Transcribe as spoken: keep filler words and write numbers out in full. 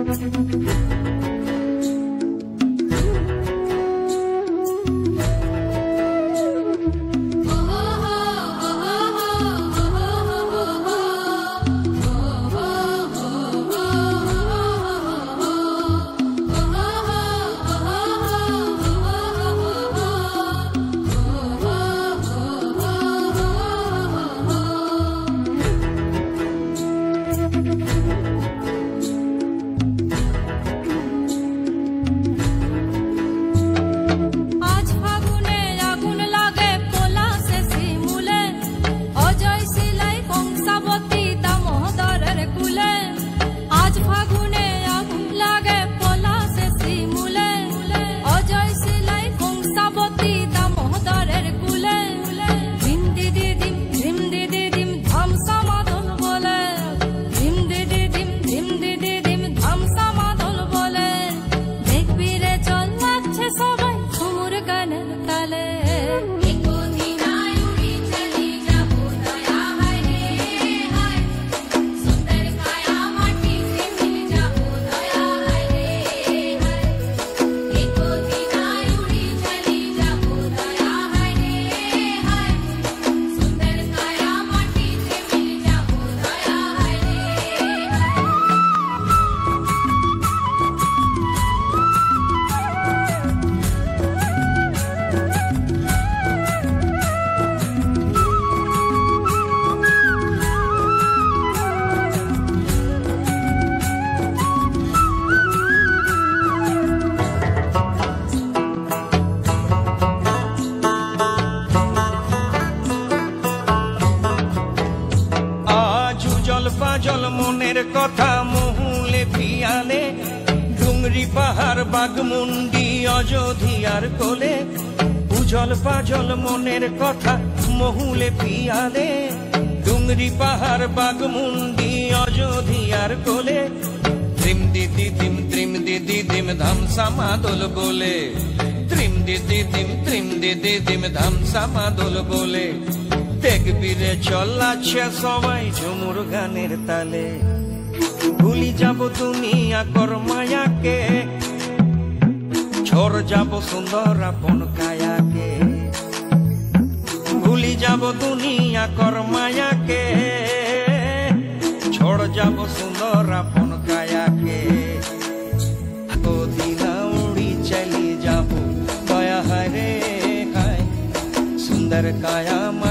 জল মনের কথা মহুলে পিয়ালে, ডুংরি পাহাড় বাগমুন্ডি অযোধিয়ার কোলে। উজল পাজল মনের কথা মহুলে পিয়ালে, ডুংরি পাহাড় বাগমুন্ডি অযোধিয়ার কোলে। ত্রিম দিদি দিম ত্রিম দিদি দিম ধামসা মাদল বলে, ত্রিম দিদি দিম ত্রিম দিদি দিম ধামসা মাদল বলে। দেখবি রে চলাচ্ছে সবাই ঝুমুর গানের তালে, ভুলি যাব দুনিয়া কর মায়াকে, ঝড় যাব সুন্দর আপন কায়াকে। ভুলি যাব দুনিয়া কর মায়াকে, ঝড় যাব সুন্দর আপন কায়াকে। দিনা উড়ি চলি যাব দয়া হায় রে হায়, সুন্দর কায়া